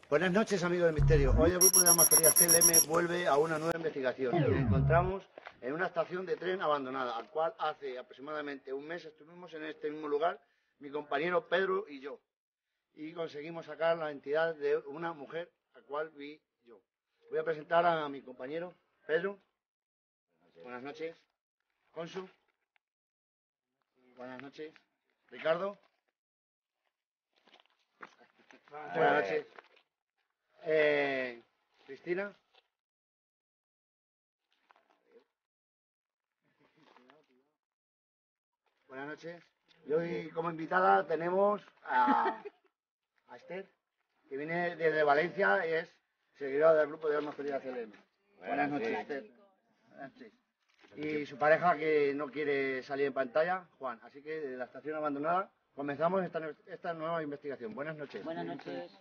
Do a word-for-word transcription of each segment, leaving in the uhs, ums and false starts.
Buenas noches, amigos del misterio. Hoy el grupo de Amazonia C L M vuelve a una nueva investigación. Nos encontramos en una estación de tren abandonada, al cual hace aproximadamente un mes estuvimos en este mismo lugar, mi compañero Pedro y yo, y conseguimos sacar la identidad de una mujer, a cual vi yo. Voy a presentar a mi compañero Pedro. Buenas noches. Consu. Buenas noches. Ricardo. Buenas noches. Eh, Cristina. Buenas noches. Y hoy como invitada tenemos a, a Esther, que viene desde Valencia y es seguidora del grupo de Almas Perdidas C L M. Buenas noches, Esther. Buenas noches. Y su pareja, que no quiere salir en pantalla, Juan. Así que desde la estación abandonada comenzamos esta, esta nueva investigación. Buenas noches. Buenas noches.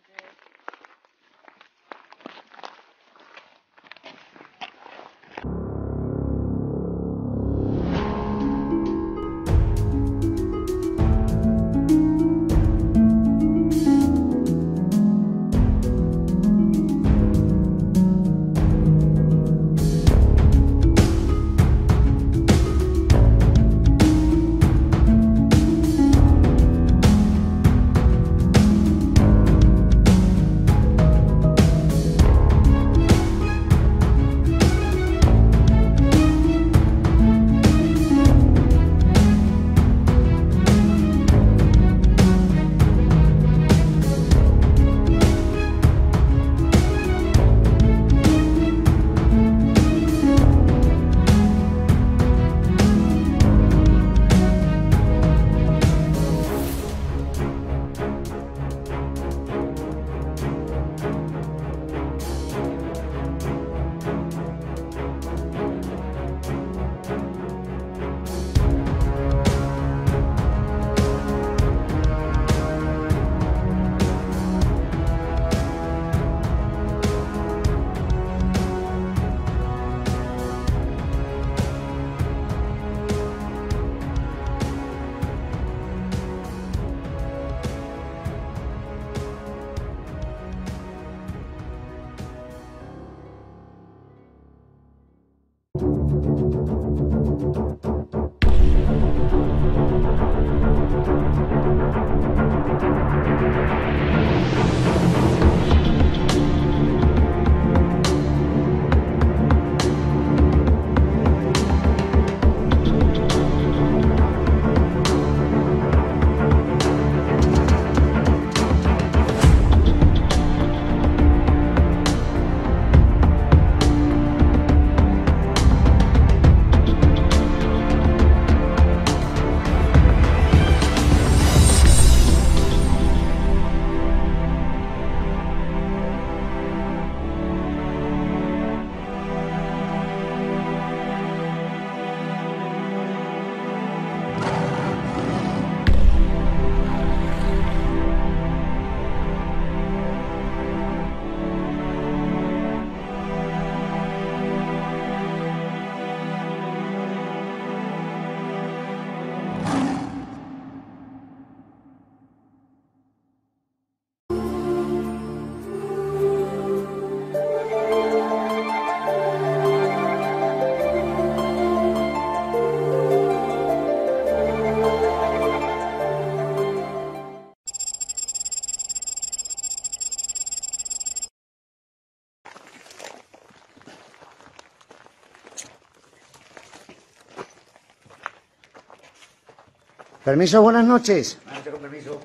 Permiso, buenas noches. Buenas noches, con permiso.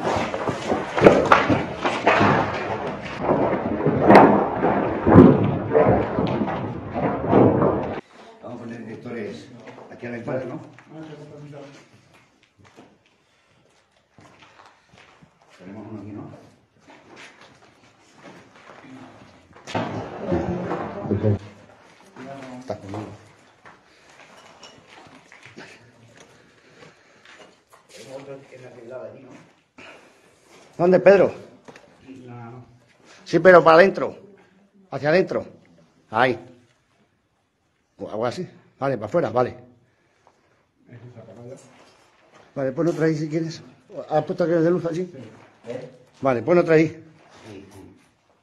Vamos a poner detectores aquí a la entrada, ¿no? Tenemos uno aquí, ¿no? Está conmigo. ¿Dónde, Pedro? Sí, pero para adentro. Hacia adentro. Ahí. O algo así. Vale, para afuera, vale. Vale, pon otra ahí si quieres. ¿Has puesto aquel de luz así? Vale, pon otra ahí.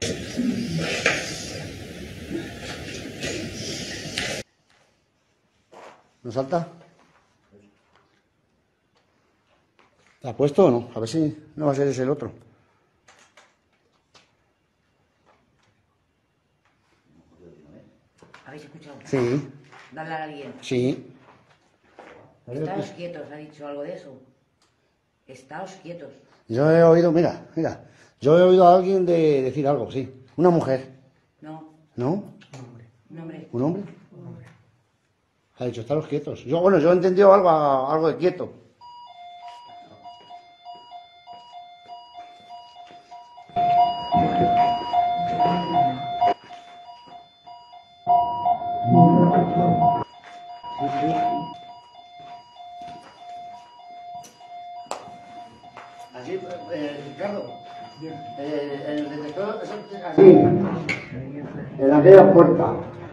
¿No salta? ¿Te ha puesto o no? A ver si no va a ser ese el otro. ¿Habéis escuchado? Sí. Dale a alguien. Sí. Estáos quietos, ¿ha dicho algo de eso? Estáos quietos. Yo he oído, mira, mira. Yo he oído a alguien de decir algo, sí. Una mujer. No. ¿No? Un hombre. ¿Un hombre? Un hombre. Ha dicho, estaros quietos. Yo, bueno, yo he entendido algo, algo de quieto. Así, eh, Ricardo, eh, el detector es así, en aquella puerta.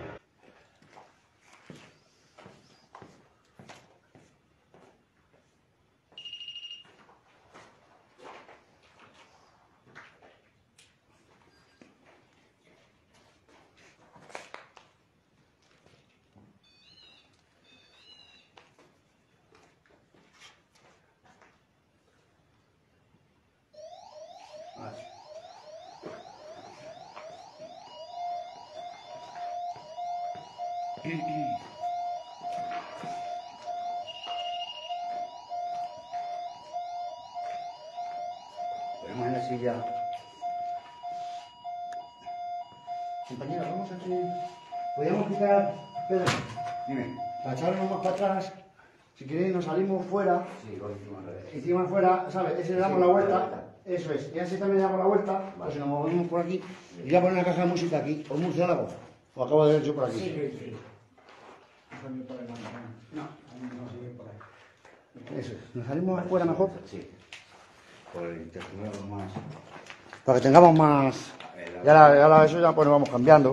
Ponemos en la silla. Compañero, vamos a hacer... Podríamos quitar... Pedro, Dime. para echarnos más para atrás. Si queréis nos salimos fuera. Sí, lo hicimos al revés. Hicimos fuera, ¿sabes? Ese le damos Sí, la la vuelta. vuelta. Eso es. Y así también le damos la vuelta. Pues si nos movemos por aquí. Y voy a poner una caja de música aquí. ¿O un murciélago? ¿O acabo de ver yo por aquí? Sí, sí. Eso es. ¿Nos salimos afuera mejor? Sí. Por intercambiarlo más. Para que tengamos más... Ya, la, ya la, eso ya pues nos vamos cambiando.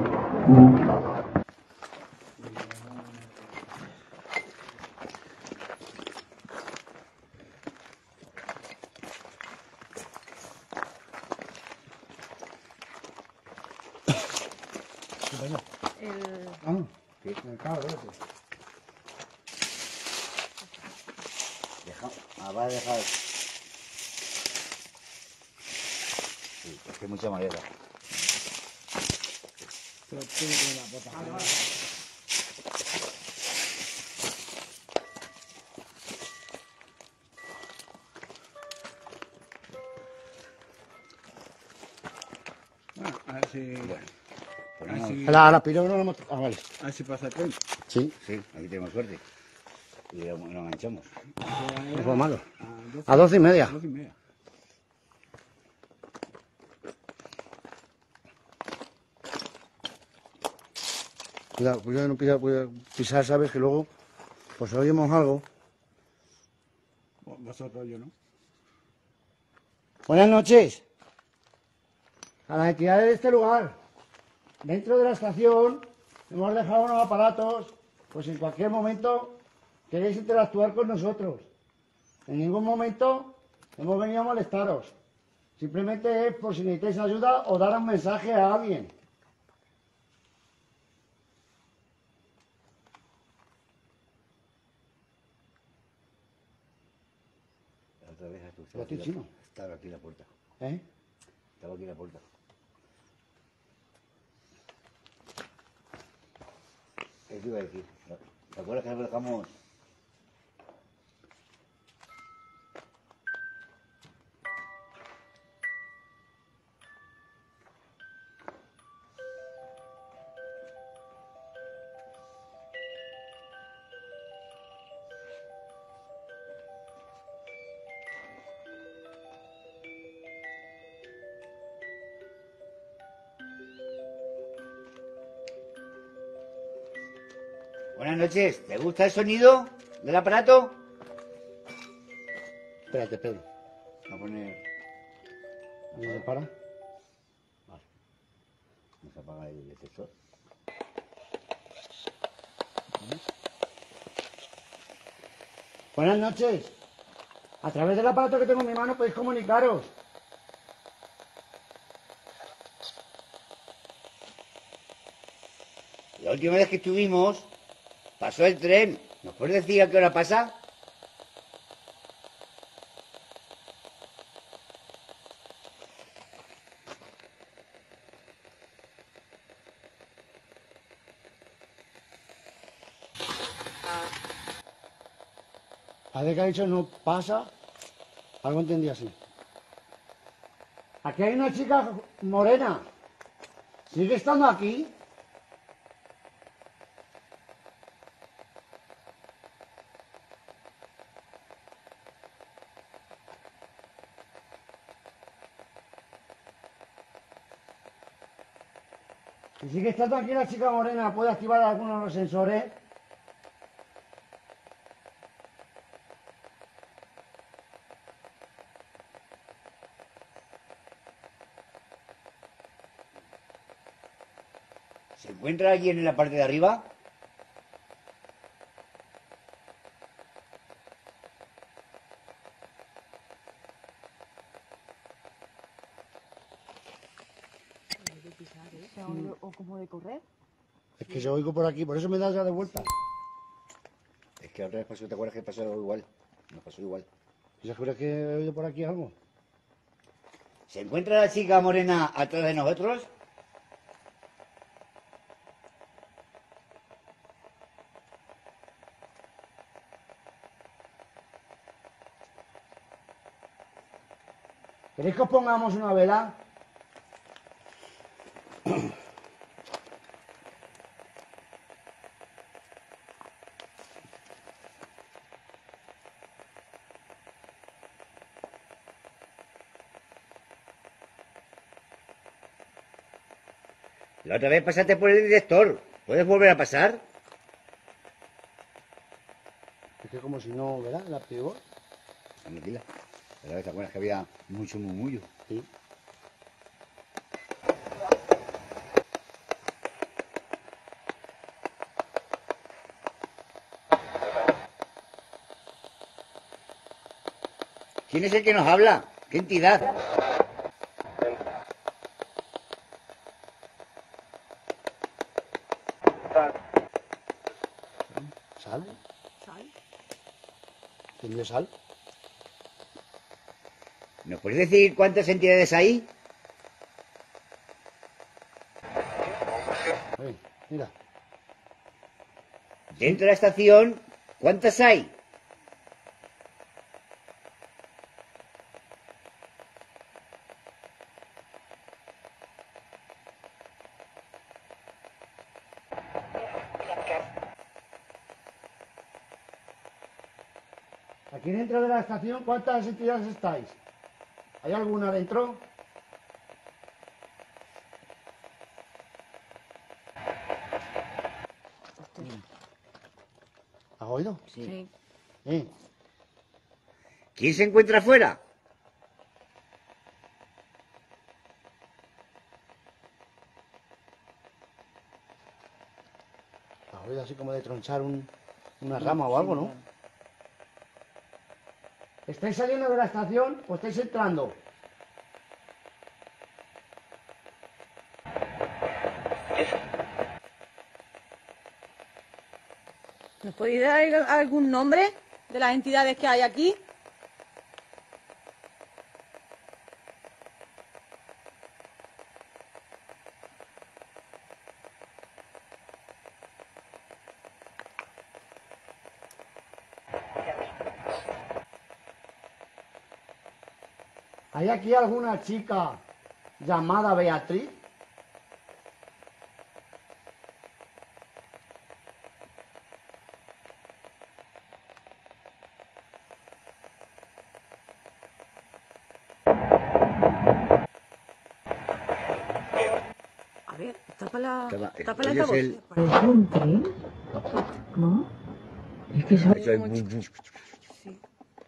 El... Ah, sí. Claro, eso. Deja, ah, va a dejar. Sí, es que hay mucha madera. Bueno, a ver si, Bueno, ponemos. Así- La, la piró no la hemos... Ah, vale. a ver si pasa el tren. Sí, Sí, aquí tenemos suerte. Y lo, lo enganchamos. no fue malo. A doce, A doce y media. doce y media. Cuidado, cuidado, no pisa- cuidado, pisar, sabes que luego, pues oímos algo. Vosotros, yo no. Buenas noches. A las entidades de este lugar. Dentro de la estación hemos dejado unos aparatos, pues en cualquier momento queréis interactuar con nosotros. En ningún momento hemos venido a molestaros. Simplemente es por si necesitáis ayuda o dar un mensaje a alguien. La otra vez estaba ¿Pero aquí, tú, chino? estaba aquí la puerta. ¿Eh? Estaba aquí la puerta. ¿Qué te iba a decir? ¿Te acuerdas que nos dejamos? Buenas noches. ¿Te gusta el sonido del aparato? Espérate, Pedro. Voy a poner... ¿No se para? Vale. Vamos a apagar el detector. Buenas noches. A través del aparato que tengo en mi mano podéis comunicaros. última vez que estuvimos, pasó el tren. ¿Nos puedes decir a qué hora pasa? A ver que ha dicho no pasa. Algo entendí así. Aquí hay una chica morena. ¿Sigue estando aquí? Si sigue estando aquí la chica morena, ¿puede activar alguno de los sensores? ¿Se encuentra alguien en la parte de arriba? ¿O como de correr? Es que yo oigo por aquí, por eso me das ya de vuelta. Es que otra vez pasó, ¿te acuerdas que pasó igual? Nos pasó igual. ¿Ya crees que he oído por aquí algo? ¿Se encuentra la chica morena atrás de nosotros? ¿Queréis que os pongamos una vela? La otra vez pasaste por el director. ¿Puedes volver a pasar? Es que como si no, ¿verdad? La pegó. Tranquila. La vez te acuerdas que había mucho murmullo. Sí. ¿Quién es el que nos habla? ¿Qué entidad? ¿Sal? ¿Sal? ¿Tiene sal? ¿Nos puedes decir cuántas entidades hay? Eh, mira. Dentro de la estación, ¿cuántas hay? Aquí dentro de la estación, ¿cuántas entidades estáis? ¿Hay alguna dentro? ¿Has oído? Sí. Eh, ¿Quién se encuentra afuera? ¿has oído así como de tronchar un, una rama o algo, no? ¿Estáis saliendo de la estación o estáis entrando? ¿Nos podéis dar algún nombre de las entidades que hay aquí? ¿Hay aquí alguna chica llamada Beatriz? A ver, tapa la, Tapa- tapa la ellos altavoz. el- ¿Es un tren? ¿No? Es que eso... Eso es- Sí.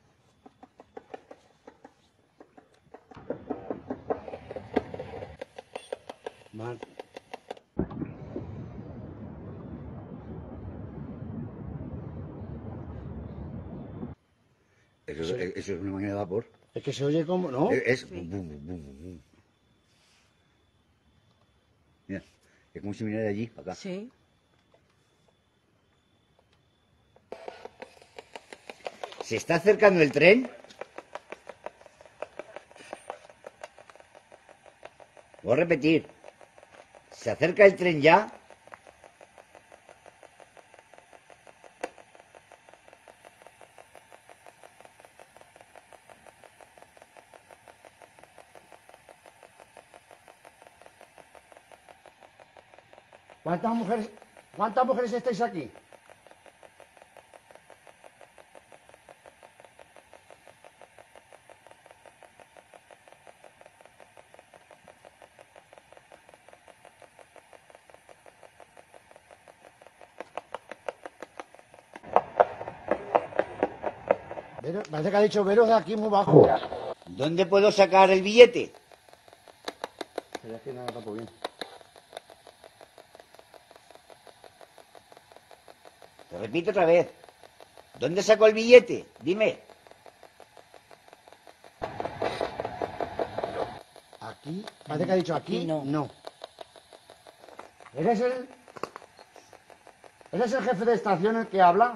Mal. Eso, es- eso es una máquina de vapor. Es que se oye como, ¿no? Es, es- Sí. bum, bum, bum, bum, bum. Mira, es como si viniera de allí, para acá. Sí. ¿Se está acercando el tren? Voy a repetir. ¿Se acerca el tren ya? ¿Cuántas mujeres, cuántas mujeres estáis aquí? Vero- parece que ha dicho Vero de aquí muy bajo. ¿Dónde puedo sacar el billete? Pero es que no lo tapo bien. Te repito otra vez. ¿Dónde saco el billete? Dime. Aquí, parece que ha dicho aquí, Aquí no. no. ¿Eres el, ¿Eres el jefe de estación el que habla?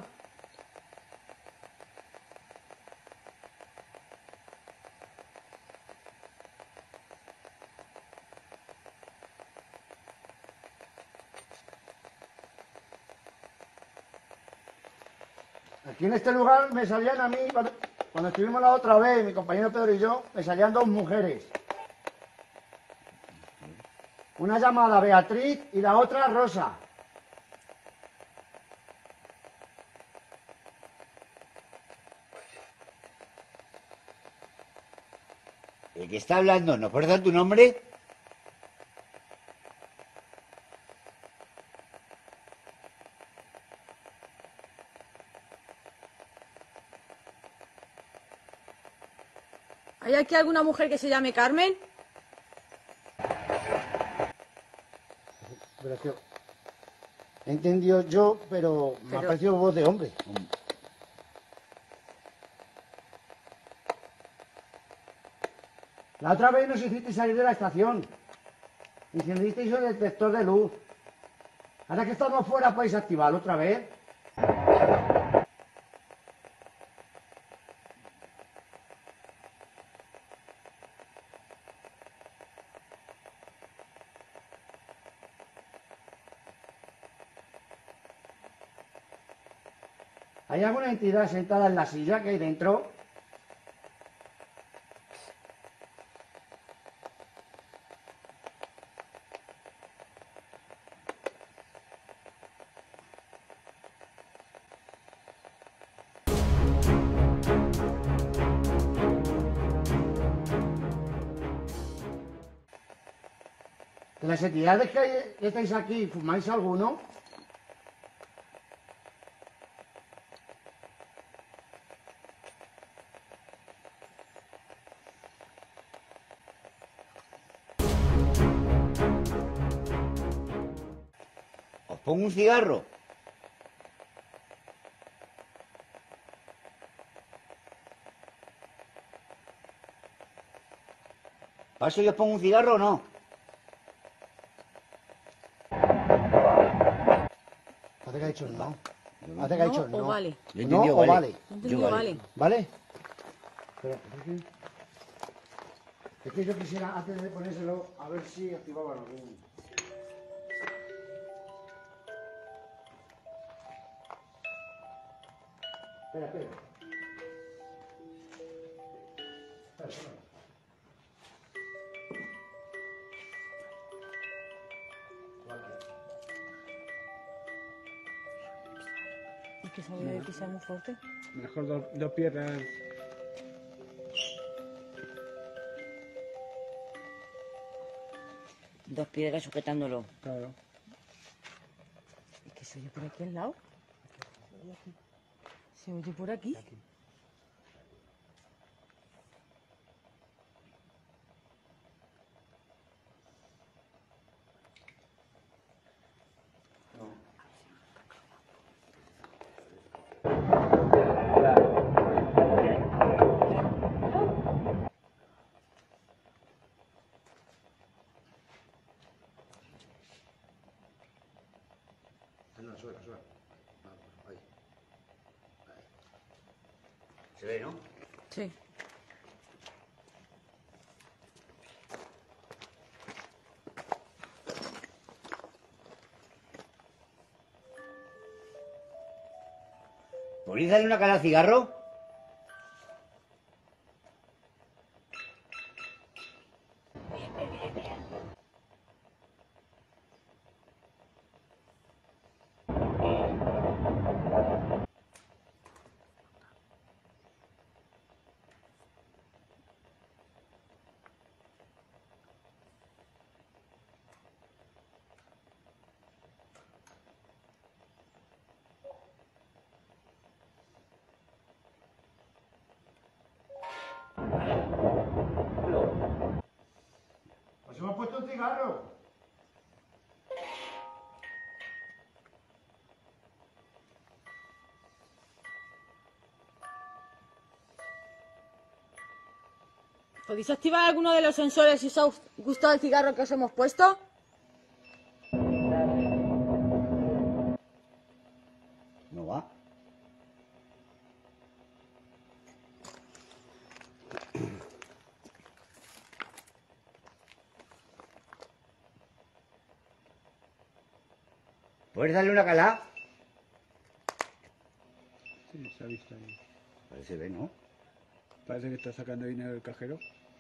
Aquí en este lugar me salían a mí, cuando, cuando estuvimos la otra vez, mi compañero Pedro y yo, me salían dos mujeres. Una llamada Beatriz y la otra Rosa. ¿El que está hablando no puede dar tu nombre? ¿Hay aquí alguna mujer que se llame Carmen? Pero es que he entendido yo, pero me ha Pero- parecido voz de hombre. La otra vez nos hicisteis salir de la estación. Enciendisteis el detector de luz. Ahora que estamos fuera, ¿podéis activarlo otra vez? ¿Hay alguna entidad sentada en la silla que hay dentro? ¿De las entidades que, hay- que estáis aquí, fumáis alguno? ¿Os pongo un cigarro? ¿Paso y os pongo un cigarro o no? Parece que ha dicho no. Parece que ha dicho No, o no. vale. Yo he No entendido, o vale. vale. No entendido, Yo vale. ¿Vale? Pero, es que, es que yo quisiera, antes de ponérselo, a ver si activaban algún... Espera, espera. Espera, espera. ¿Y que sabía de pisar muy fuerte? Mejor dos, dos piedras. Dos piedras sujetándolo. Claro. ¿Y que se oye por aquí al lado? ¿Se oye por aquí? No, suena, suena. Ahí. Se ve, ¿no? Sí. ¿Podéis darle una cala al cigarro? Pues hemos puesto un cigarro. ¿Podéis activar alguno de los sensores si os ha gustado el cigarro que os hemos puesto? No va. ¿Puedes darle una cala? Sí, se ha visto ahí. Parece ve, ¿no? Parece que está sacando dinero del cajero.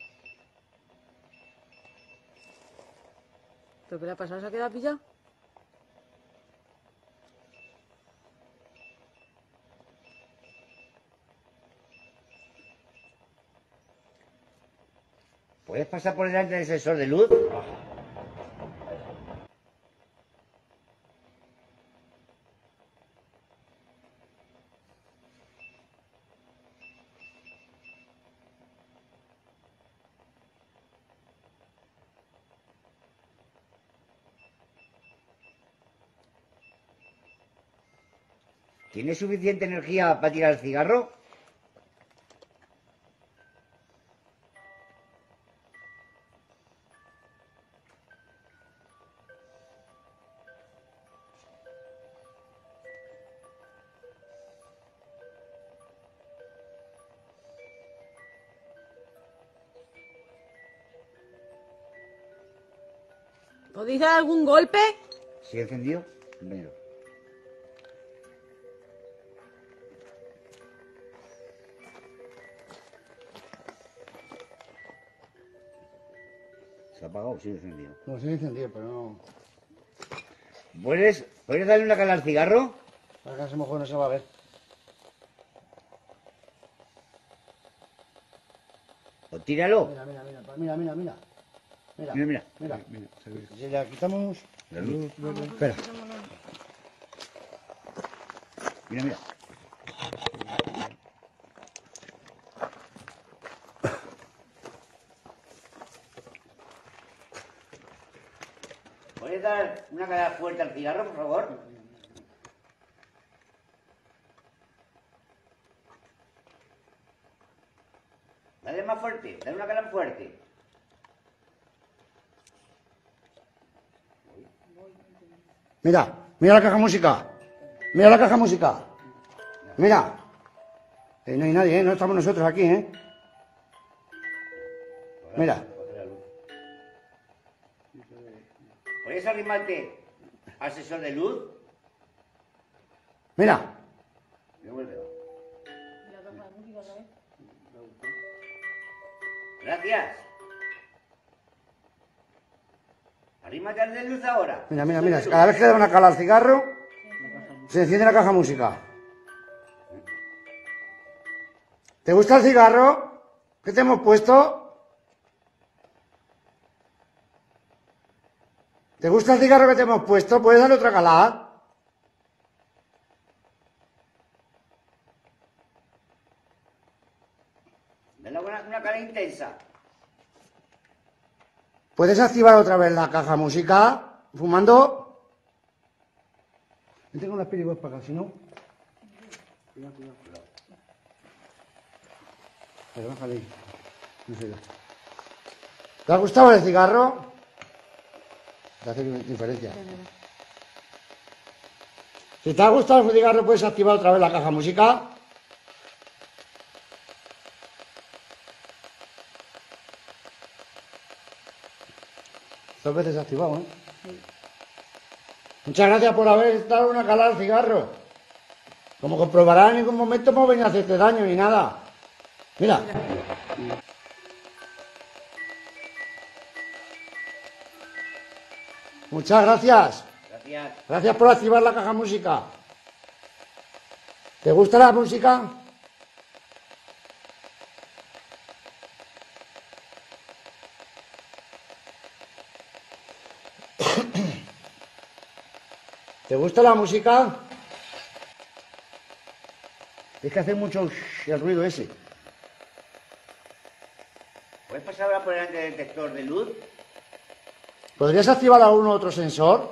¿Pero qué le ha pasado? ¿Se ha quedado pillado? ¿Puedes pasar por delante del sensor de luz? ¿Tienes suficiente energía para tirar el cigarro? ¿Podéis dar algún golpe? ¿Sigue encendido? Primero. ¿Se ha apagado o sigue encendido? No, sigue encendido, pero no. ¿Puedes, ¿Puedes darle una cala al cigarro? Para que a lo mejor no se va a ver. O tíralo. Mira, mira, mira, mira, mira, mira. Mira, Mira, mira. mira. Mira, se ve. Si le quitamos. La luz. Espera. Mira, mira. ¿Puedes dar una cala fuerte al cigarro, por favor? Dale más fuerte, dale una cala fuerte. Mira, mira la caja música. Mira la caja música. Mira. Eh, no hay nadie, ¿eh? No estamos nosotros aquí, ¿eh? Mira. ¿Puedes arrimarte al sensor de luz? Mira. Gracias. Arrímate al de luz ahora. Mira, mira, mira. Cada vez que le da una cala al cigarro, se enciende la caja música. ¿Te gusta el cigarro? ¿Qué te hemos puesto? ¿Te gusta el cigarro que te hemos puesto? ¿Puedes darle otra calada? Dale una, una cala intensa. ¿Puedes activar otra vez la caja música? ¿Fumando? Yo tengo las piriguas para acá, si no... Cuidado, cuidado, cuidado. Pero bájale ahí. No sé yo. ¿Te ha gustado el cigarro? Te hace diferencia. Si te ha gustado el cigarro, puedes activar otra vez la caja música. Dos veces activado, ¿eh? Sí. Muchas gracias por haber estado una calada al cigarro. Como comprobarás, en ningún momento hemos venido a hacerte daño ni nada. Mira. Mira. Muchas gracias. Gracias. Gracias por activar la caja música. ¿Te gusta la música? ¿Te gusta la música? Es que hace mucho el ruido ese. ¿Puedes pasar ahora por delante del detector de luz? ¿Podrías activar algún otro sensor?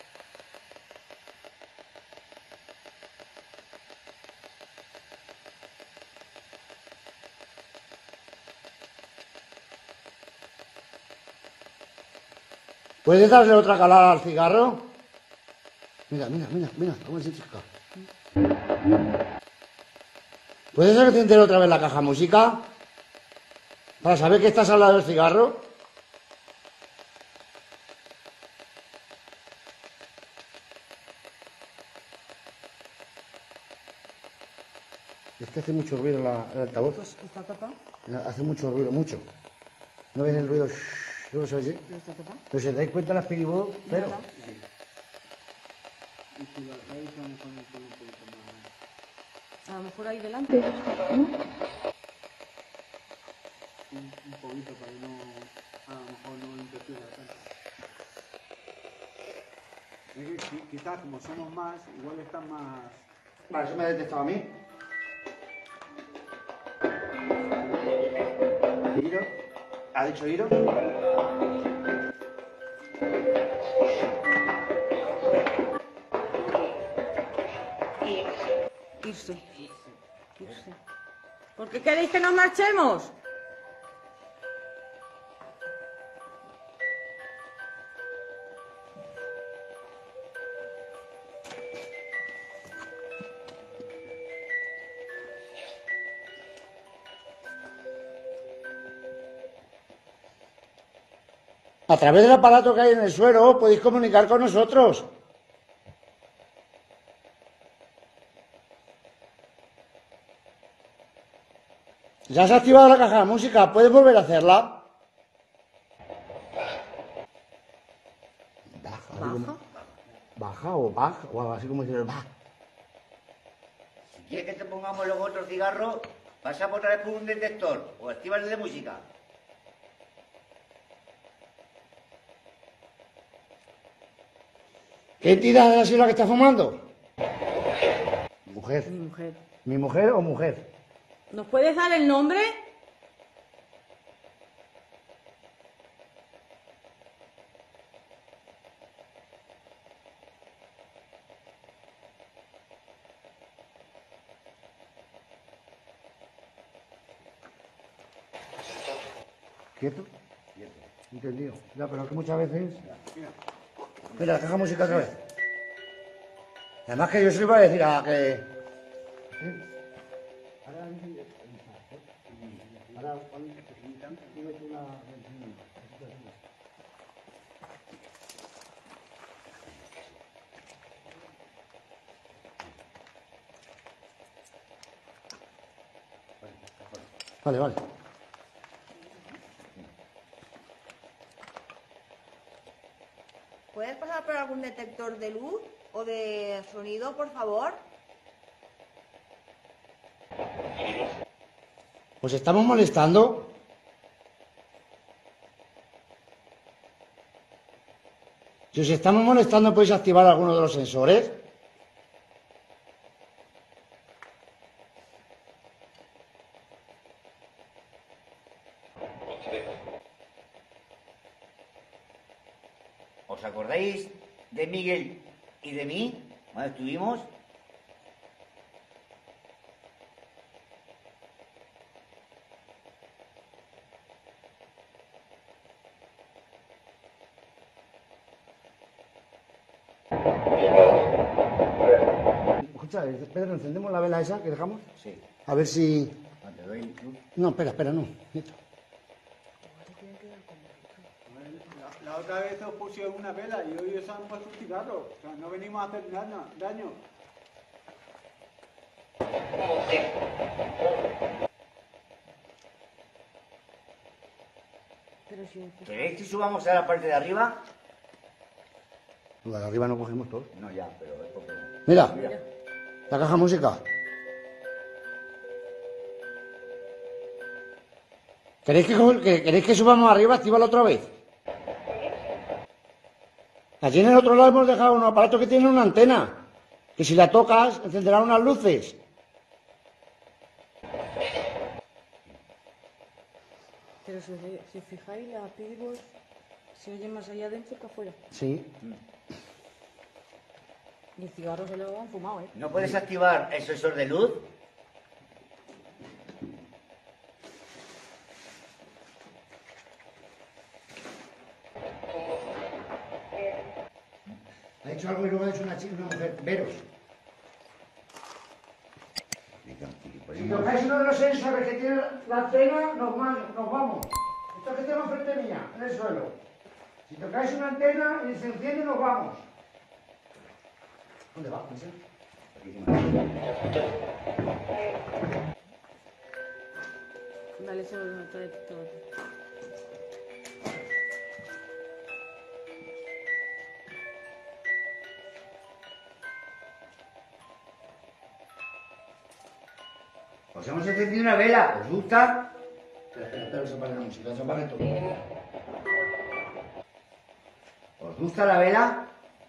¿Puedes darle otra calada al cigarro? Mira, mira, mira, mira, cómo se chica. ¿Puedes encender otra vez la caja música? Para saber que estás al lado del cigarro. Es que hace mucho ruido la, el altavoz. ¿Está tapado? Hace mucho ruido, mucho. ¿No ves el ruido? ¿No se oye? ¿Está tapado? Pero si te dais cuenta las piribos, pero... A lo mejor ahí delante. Un, un poquito para que no, a lo mejor no interfiera tanto. Es que quizás como somos más, igual están más... Vale, eso me ha detectado a mí. ¿Iro? ¿Ha dicho Iro? Irse. Irse. ¿Por qué queréis que nos marchemos? A través del aparato que hay en el suelo podéis comunicar con nosotros. Ya has activado la caja de música, ¿puedes volver a hacerla? Baja. ¿Baja? Baja o baja, o algo así como decir baja. Si quieres que te pongamos luego otro cigarro, pasa otra vez por un detector o activa el de música. ¿Qué entidad es la que está fumando? Mujer. Mi mujer. ¿Mi mujer o mujer? ¿Nos puedes dar el nombre? ¿Quieto? Quieto. Entendido. Ya, pero es que muchas veces... Mira, la caja música otra vez. Además que yo se lo iba a decir a que... ¿Eh? Ahora, una... Vale, vale. ¿Puedes pasar por algún detector de luz o de sonido, por favor? ¿Os estamos molestando? Si os estamos molestando, ¿podéis activar alguno de los sensores? ¿Os acordáis de Miguel y de mí cuando estuvimos? Escucha, Pedro, ¿encendemos la vela esa que dejamos? Sí. A ver si... Ah, te doy luz. No, espera, espera, no. Quieto. La, La otra vez os pusieron una vela y hoy os han puesto un cigarro. O sea, no venimos a hacer nada, daño. Pero si... ¿Queréis que subamos a la parte de arriba? La de arriba no cogemos todos. No, ya, pero es porque... Mira, Mira. la caja música. ¿Queréis que, co- que- ¿Queréis que subamos arriba? Actívalo otra vez. Allí en el otro lado hemos dejado un aparato que tiene una antena. Que si la tocas, encenderá unas luces. Pero si, si os fijáis, la Piggybox se oye más allá adentro que afuera. Sí. Y el cigarro se lo han fumado, ¿eh? ¿No puedes activar el sensor de luz? Ha hecho algo y luego ha hecho una chica, una mujer. Veros. Si tocáis uno de los sensores que tiene la antena, nos, man- nos vamos. Esto que tengo frente mía, en el suelo. Si tocáis una antena y se enciende, nos vamos. ¿Dónde va, José? Dale, eso no está detectado. Os hemos encendido una vela. ¿Os gusta? Espera, espera, espera, se apague la música, se apague todo. ¿Os gusta la vela?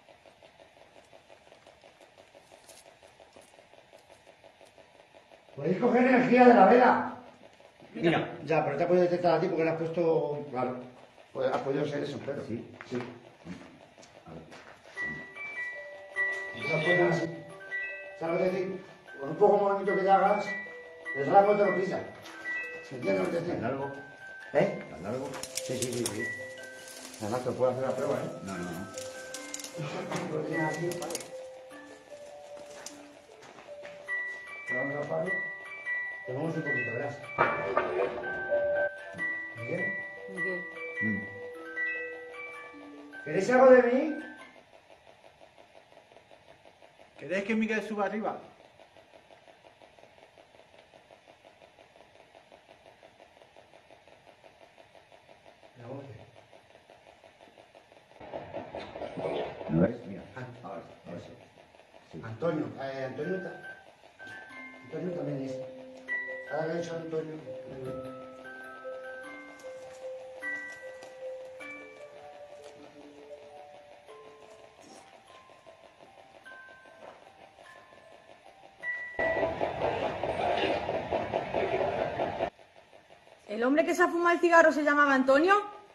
Podéis coger energía de la vela. Mira, ya, pero te ha podido detectar a ti porque le has puesto. Claro. Pues has podido ser eso, pero. Sí. Sí. Esas cosas así. ¿Sabes decir? Con un poco de movimiento que te hagas, el rango te lo pisa. ¿Se entiende lo que te ¿Tan digo? largo? ¿Eh? ¿Tan largo? Sí, sí, sí, sí. Además te puedo hacer la prueba, ¿eh? No, no, no. Lo tienes aquí, vale. Te vamos a palo. Te vamos un poquito, verás. ¿Miguel? Miguel. Mm. ¿Queréis algo de mí? ¿Queréis que Miguel suba arriba? ¿No ves? Mira. Ahora, ahora sí. Sí. Antonio, eh, Antonio, ta- Antonio también es. Ahora que ha dicho Antonio. ¿El hombre que se ha fumado el cigarro se llamaba Antonio?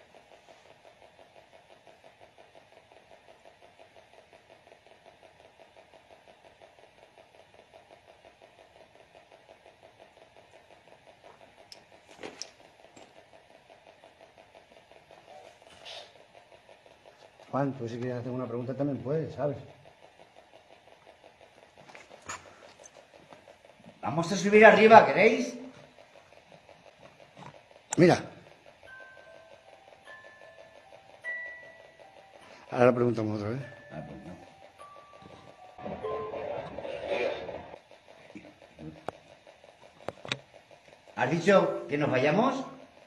Juan, tú si quieres hacer una pregunta también puedes, ¿sabes? Vamos a subir arriba, ¿queréis? Mira. Ahora la preguntamos otra vez. Ah, pues no. ¿Has dicho que nos vayamos?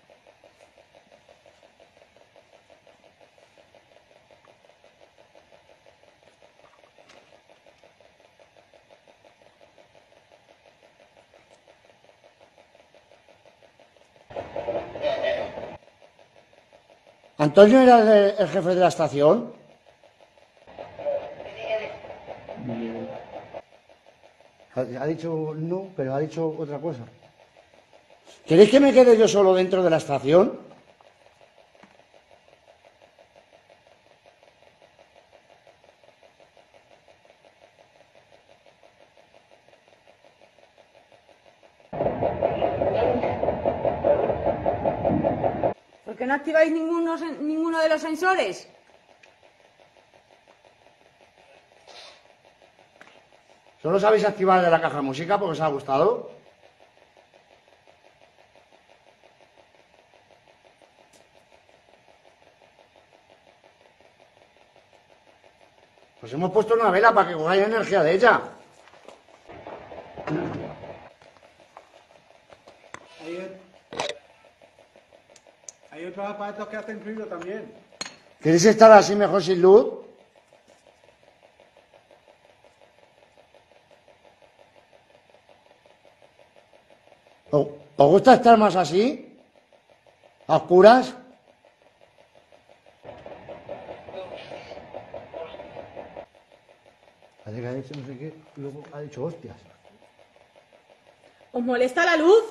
¿Antonio era el, el jefe de la estación? Ha, ha dicho no, pero ha dicho otra cosa. ¿Queréis que me quede yo solo dentro de la estación? ¿Por qué no activáis ninguno, sen- ninguno de los sensores? ¿Solo sabéis activar de la caja de música porque os ha gustado? Pues hemos puesto una vela para que cojáis energía de ella. Hay, hay otros aparatos que hacen ruido también. ¿Queréis estar así mejor sin luz? ¿Os os gusta estar más así? ¿A oscuras? Parece que ha dicho no sé qué, y luego ha dicho hostias. ¿Os molesta la luz?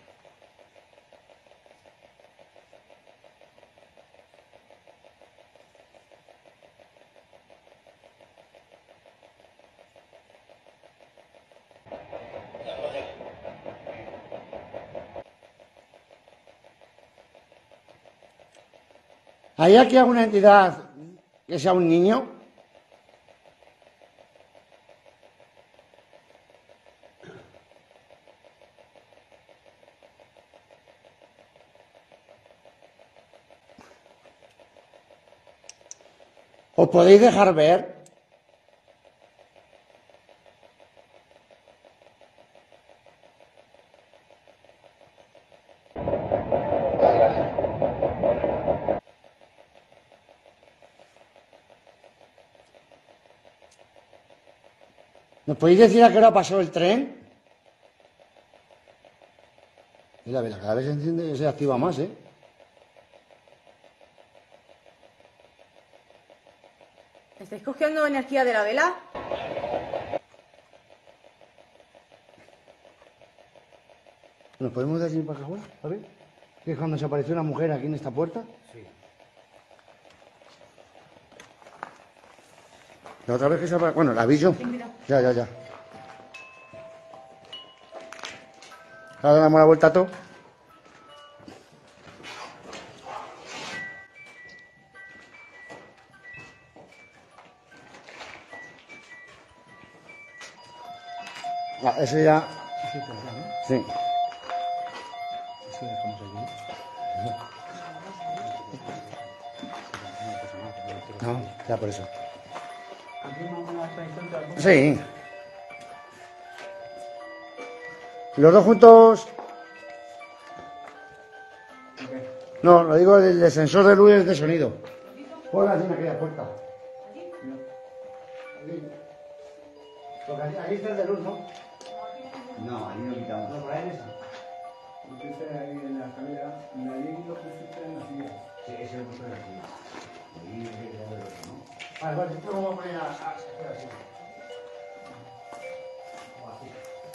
¿Hay aquí alguna entidad que sea un niño? ¿Os podéis dejar ver? ¿Nos podéis decir a qué hora pasó el tren? Mira, mira, cada vez se enciende y se activa más, ¿eh? ¿Estáis cogiendo energía de la vela? ¿Nos podemos decir para acá afuera? A ver. ¿Que es cuando desapareció una mujer aquí en esta puerta? Sí. La otra vez que se apareció... Bueno, la vi yo. Ya, ya, ya. Ahora damos la vuelta a todo. Ah, ese ya... Sí. Eso dejamos aquí. No, ya por eso. ¿Abrimos una extensión de algún- Sí. ¿Los dos juntos? No, lo digo, el de sensor de luz es de sonido. Ponla así en aquella puerta. Ahí. Porque ahí, ahí está el de luz, ¿no? No, ahí no quitamos. No, por ahí en esa. Pusiste ahí en la escalera, y ahí lo pusiste en la silla. Sí, ese lo puse aquí. Ahí hay que quedar el otro, ¿no? Vale, vale, esto lo vamos a poner a, a, a así. O así.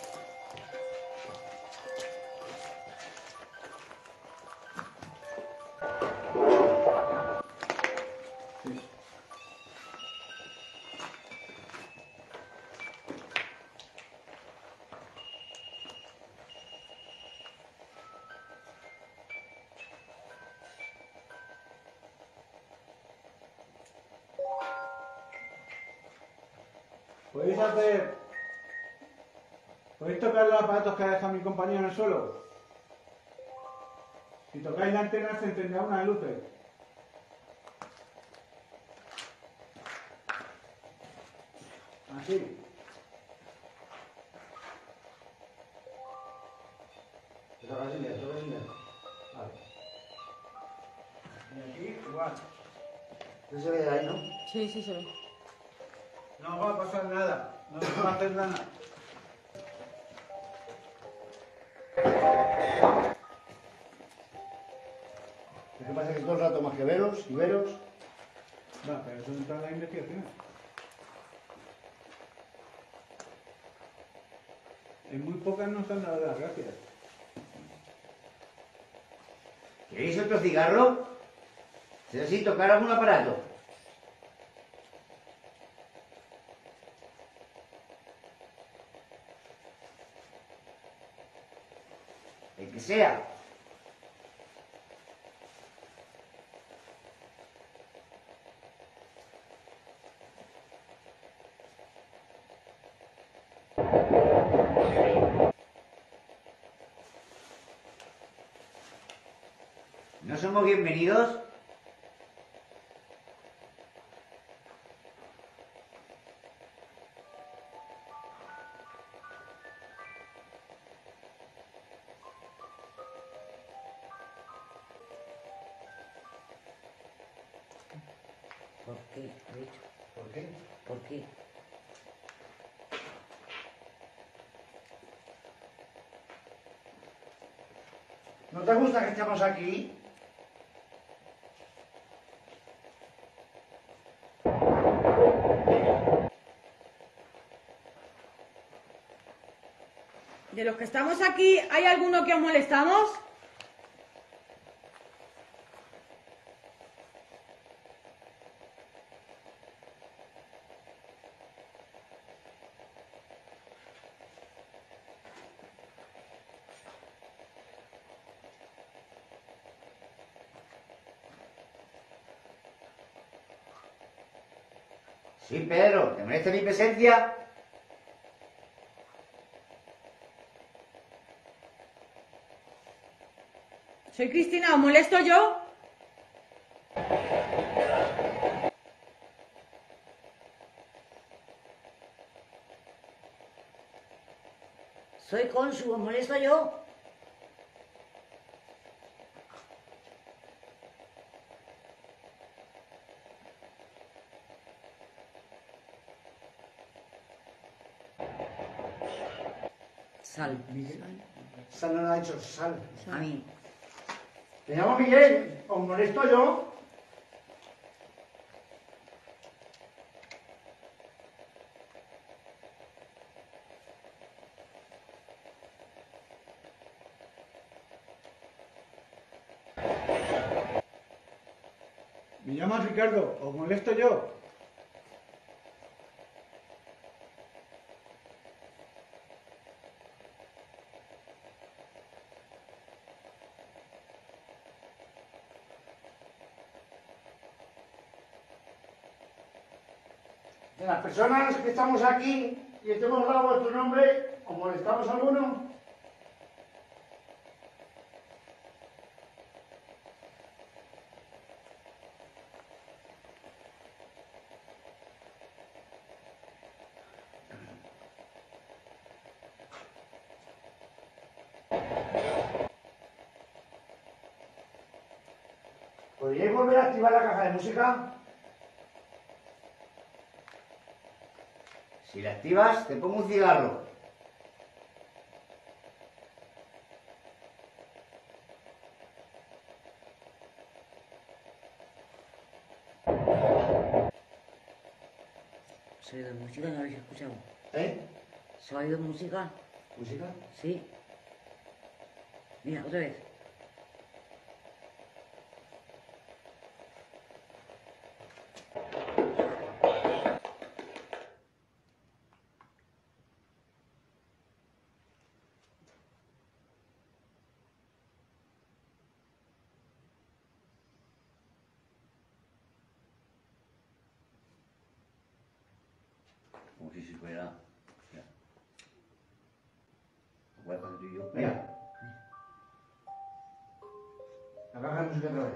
¿Podéis hacer... ¿Podéis tocar los aparatos que ha dejado mi compañero en el suelo? Si tocáis la antena se encenderán unas luces. Así. Toca sin ver, toca sin ver. Vale. Y aquí igual. ¿Qué se ve de ahí, no? Sí, sí se ve. No va a pasar nada. No se va a hacer nada. Es que pasa que todo el rato más que veros y veros. Va, pero eso entra en la investigación. En muy pocas nos han dado las gracias. ¿Queréis otro cigarro? ¿Será así tocar algún aparato? El que sea. ¿No somos bienvenidos? ¿Por qué? He dicho. ¿Por qué? ¿Por qué? ¿No te gusta que estemos aquí? De los que estamos aquí, ¿hay alguno que os molestamos? Sí, Pedro, ¿te molesta mi presencia? Soy Cristina, ¿os molesto yo? Soy Consu, ¿os molesto yo? Sal. Sal no lo ha hecho, sal. A mí. Te llamo Miguel, ¿os molesto yo? Me llamas Ricardo, ¿os molesto yo? De las personas que estamos aquí y te hemos dado vuestro nombre, ¿os molestamos alguno? ¿Podríais volver a activar la caja de música? Si la activas, te pongo un cigarro. ¿Se ha oído música? ¿No habéis escuchado? ¿Eh? ¿Se ha oído música? ¿Música? Sí. Mira, otra vez. Como si se fuera. Mira. Voy a hacer tú y yo. Mira. La caja de música otra vez.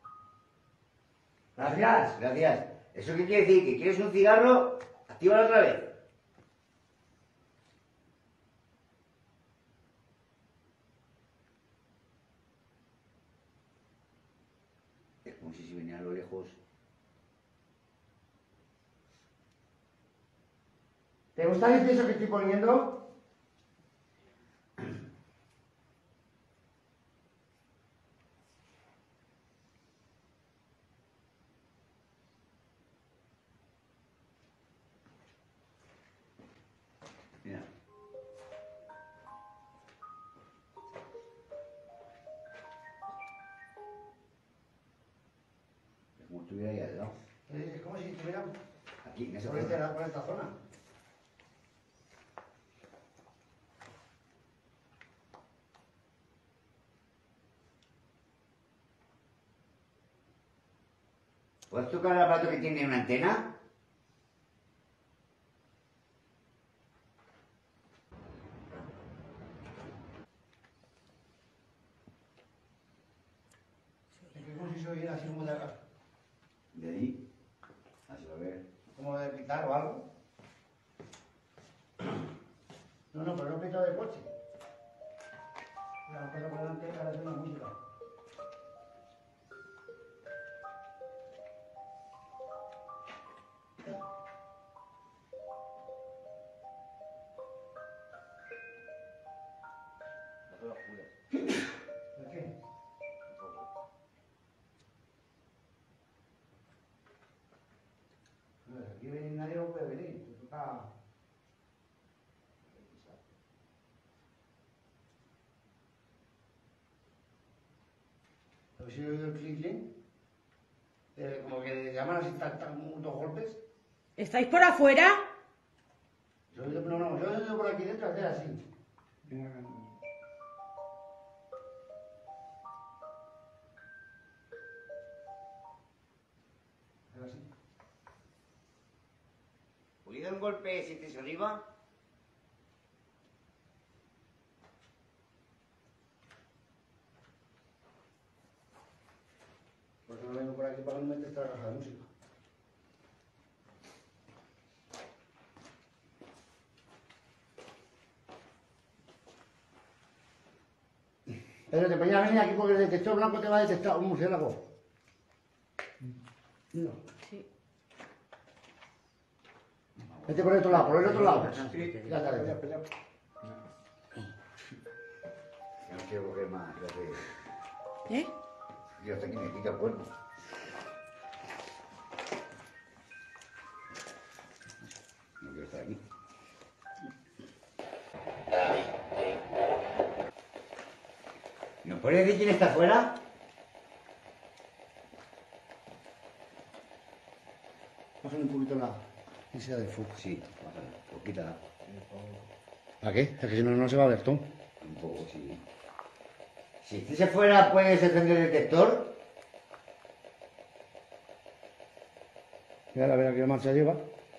Gracias. Gracias. ¿Eso qué quiere decir? ¿Que quieres un cigarro? Actívalo otra vez. Es como si se venía a lo lejos. ¿Te gusta el incienso que estoy poniendo? Mira. Es como si estuviera ahí al lado. Es como si estuviera Aquí, en esa por, zona. este- por esta zona. ¿Puedes tocar el aparato que tiene una antena? Es que como si se oyera así como de, De ahí. Así a ver. como de pitar o algo. No, no, pero no pito de coche. La cosa por delante para hacer una música. quiere venir nadie, no puede venir. Te toca... ¿Habéis oído el clic clic? Eh, como que llaman así, tan, tan, dos golpes. ¿Estáis por afuera? Yo he oído, no, no, yo he oído por aquí dentro hacer así. Hacer así. ¿Oído un golpe sientes arriba? Porque no vengo por aquí para que no me metes esta caja de música. Pero te ponía a venir aquí porque el detector blanco te va a detectar un murciélago. No. Sí. Vete por el otro lado, por el otro lado. Sí, Ya está, pelea, ya. pelea. Yo no quiero coger más, ya te... ¿Eh? Yo hasta aquí me pica el cuerpo. No quiero estar aquí. ¿Nos puedes decir quién está afuera? Bájale un poquito la esa del foco. Sí, bájala, o quítala. ¿Para qué? Es que si no, no se va a ver todo. Un poco, sí. Si estés afuera, ¿puedes encender el detector? Mira, a ver a qué marcha lleva.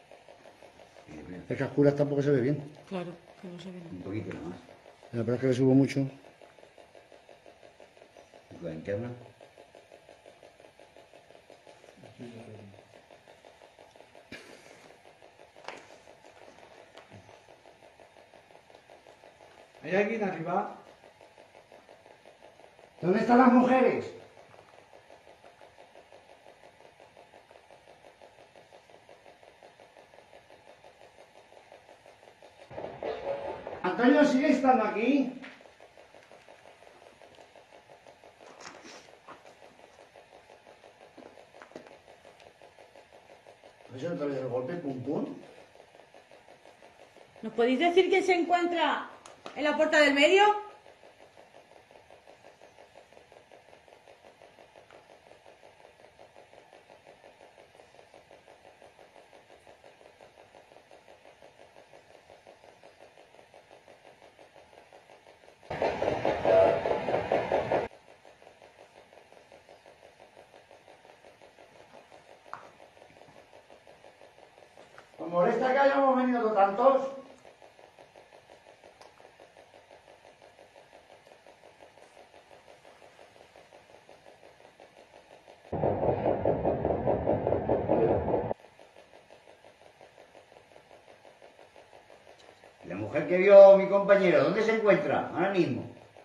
Es que a oscuras tampoco se ve bien. Claro, que no se ve nada. Un poquito nada más. La verdad es que le subo mucho. La linterna. ¿Hay alguien arriba? ¿Dónde están las mujeres? Antonio, ¿sigue estando aquí? ¿Has oído otra vez el golpe? Pum, pum. ¿Nos podéis decir quién se encuentra en la puerta del medio? ¿Os molesta que hayamos venido tantos? La mujer que vio mi compañero, ¿dónde se encuentra ahora mismo?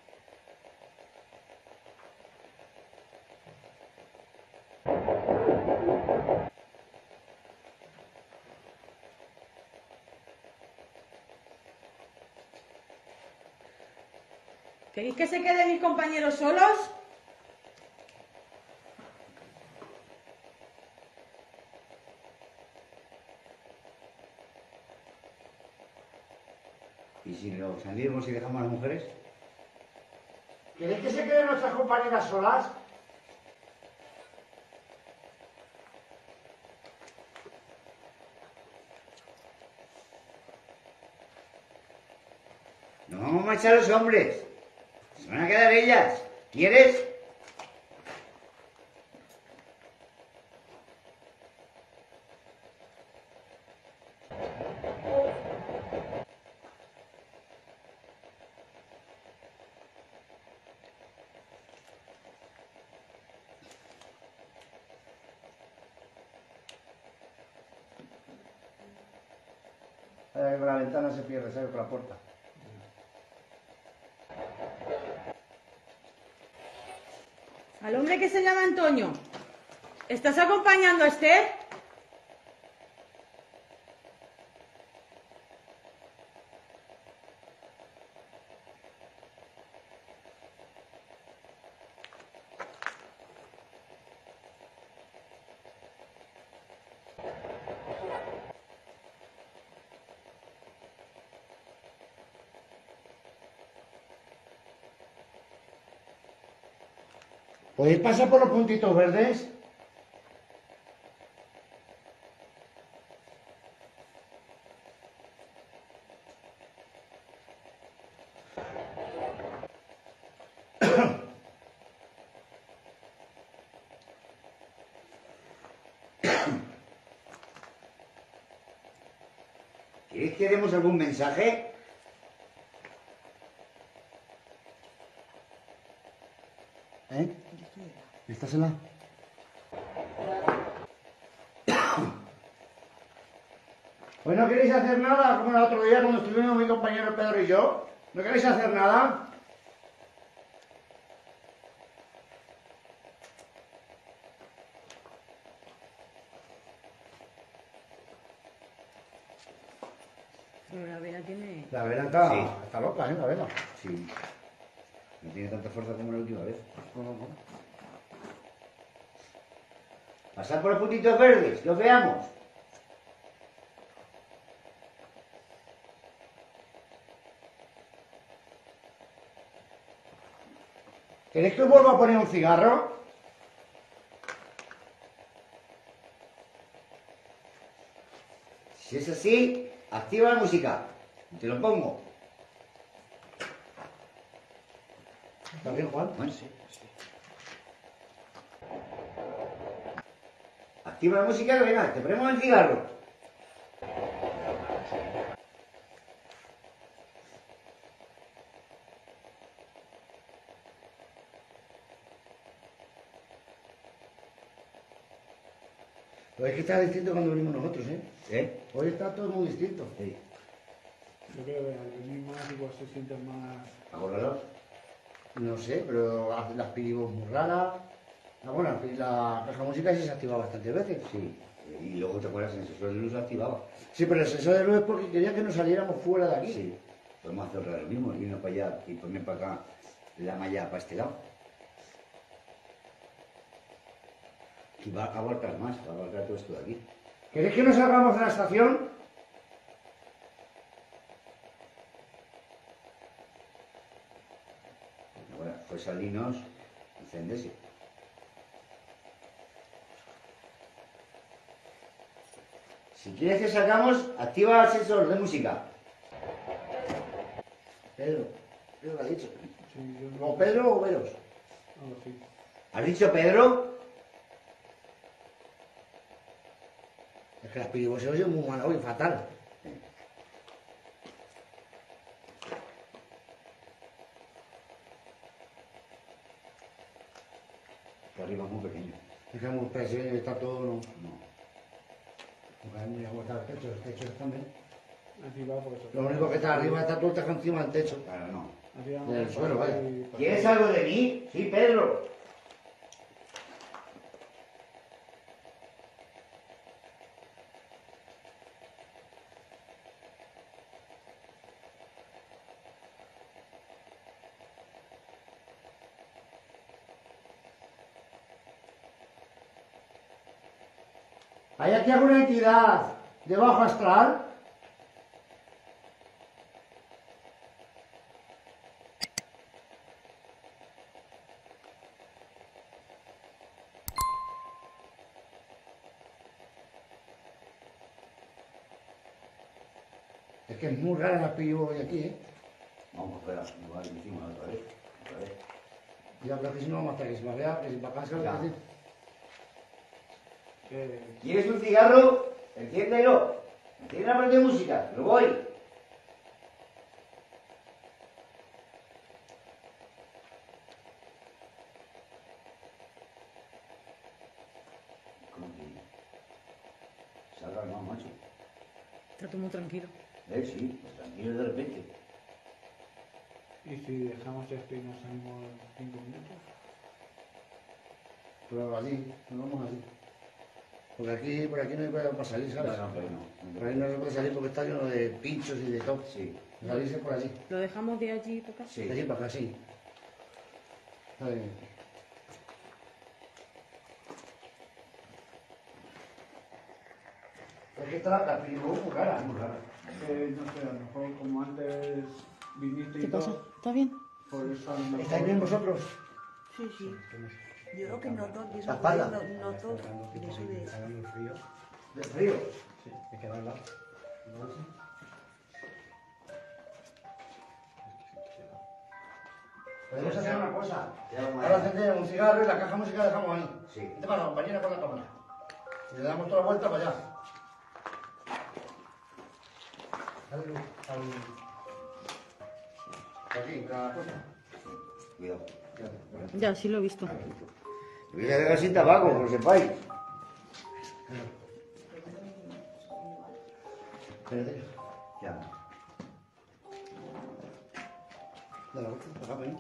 ¿Queréis que se queden mis compañeros solos? ¿Y si lo salimos y dejamos a las mujeres? ¿Queréis que se queden nuestras compañeras solas? Nos vamos a marchar los hombres. Se van a quedar ellas. ¿Quieres? Eh, la ventana se pierde, sale por la puerta. Al hombre que se llama Antonio. ¿Estás acompañando a Esther? ¿Podéis pasar por los puntitos verdes? ¿Queréis que demos algún mensaje? ¿Eh? ¿Estás en la? Pues no queréis hacer nada, como el otro día cuando estuvimos mi compañero Pedro y yo. ¿No queréis hacer nada? Pero la vela tiene... La vela está, Sí. está loca, ¿eh? La vela. Sí. No tiene tanta fuerza como la última vez. No, no, no. Pasad por los puntitos verdes, que os veamos. ¿Queréis que os vuelva a poner un cigarro? Si es así, activa la música. Te lo pongo. ¿Está bien, Juan? Bueno, sí, sí. Activa la música, venga, te ponemos el cigarro. Pero es que está distinto cuando venimos nosotros, ¿eh? ¿Eh? Hoy está todo muy distinto. Sí. Yo creo que al venir más igual se sienten más... Acórdalos. No sé, pero las pidimos muy raras. Ah, bueno, la, la caja de música sí se activa bastantes veces. Sí. Y luego te acuerdas, el sensor de luz lo activaba. Sí, pero el sensor de luz es porque quería que nos saliéramos fuera de aquí. Sí. Podemos hacer otra vez lo mismo, irnos para allá y poner para acá la malla para este lado. Y va a abarcar más, va a abarcar todo esto de aquí. ¿Queréis que nos salgamos de la estación? Ahora, pues salinos, encendese. Si quieres que salgamos, activa el sensor de música. Pedro, Pedro lo ha dicho. Sí, yo no... ¿O Pedro o Veros? Algo así. ¿Has dicho Pedro? Es que las pidimos se oyen muy mal hoy, fatal. Que arriba es muy pequeño. Es que es muy pequeño, está todo... No. No. Porque hay muy agotado el techo, el techo está bien. Así va por eso. Lo único que está arriba está todo está encima del techo. Claro, no. Así vamos Del a suelo, pasar vaya. y- ¿Quieres algo de mí? Sí, Pedro. ¿Hay aquí alguna entidad de bajo astral? Es que es muy rara la pillo hoy aquí, ¿eh? Vamos fuera, igual hicimos otra vez. Otra vez. Ya, pero que si no vamos a estar que se me vea, que si para acá se Ya. va a decir. Que- ¿Quieres un cigarro? Enciéndelo. Enciende la parte de música. Lo voy. ¿Cómo que? Salga más, macho. Está todo muy tranquilo. Eh, sí, pues tranquilo de repente. ¿Y si dejamos esto y nos salimos en cinco minutos? Pero así, nos vamos así. Porque aquí, por aquí no hay para salir, ¿sabes? No, no, pero no. Por ahí no se puede salir porque está lleno de pinchos y de todo. Sí. Salirse por allí. ¿Lo dejamos de allí para acá? Sí. De allí para acá, sí. Está bien. Es que está la película muy rara, muy rara. Eh, no sé, a lo mejor como antes viniste y ¿Qué pasa? todo, ¿Está bien? por eso a lo mejor... ¿Estáis bien vosotros? Sí, sí. Yo lo que noto de eso La espalda. no, noto de eso de... Está dando frío. ¿De frío? Sí, hay que darla. Podemos hacer una cosa. Ya vamos Ahora allá. encender un cigarro y la caja música la dejamos ahí. Sí. Vete para la compañera con la cámara. Y le damos toda la vuelta para allá. Dale luz al... Aquí, la cosa. Cuidado. Ya, sí lo he visto. Voy a dejar sin tabaco, que lo sepáis. Espérate. Ya. Dale la vuelta, déjame ahí.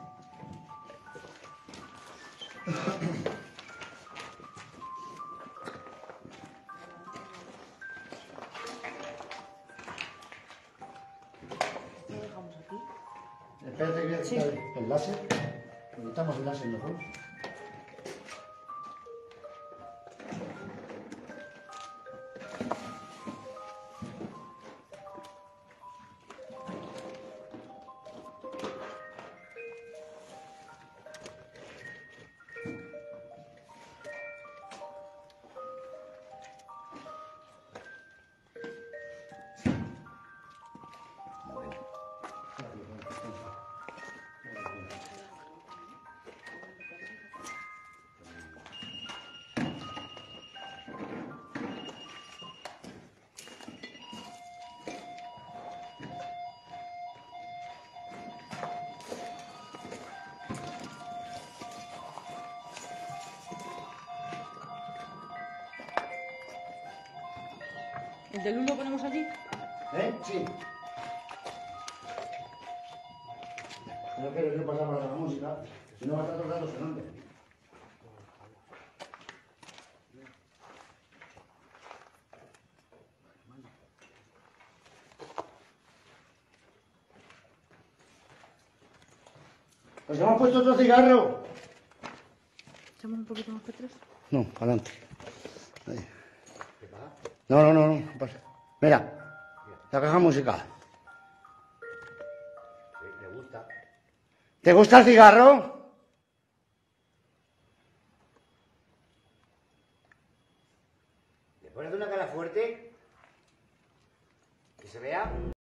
Lo dejamos aquí. Espérate que voy a quitar el, el láser. Quitamos el láser mejor. ¿El de luz lo ponemos aquí? ¿Eh? Sí. No quiero yo pasar para la música, si no va a estar todo el rato sonando. Pues hemos puesto otro cigarro. Echamos un poquito más para atrás. No, adelante. Ahí. No, no, no, no. pasa. Mira, la caja musical. Le gusta. ¿Te gusta el cigarro? ¿Le pones una cara fuerte? Que se vea.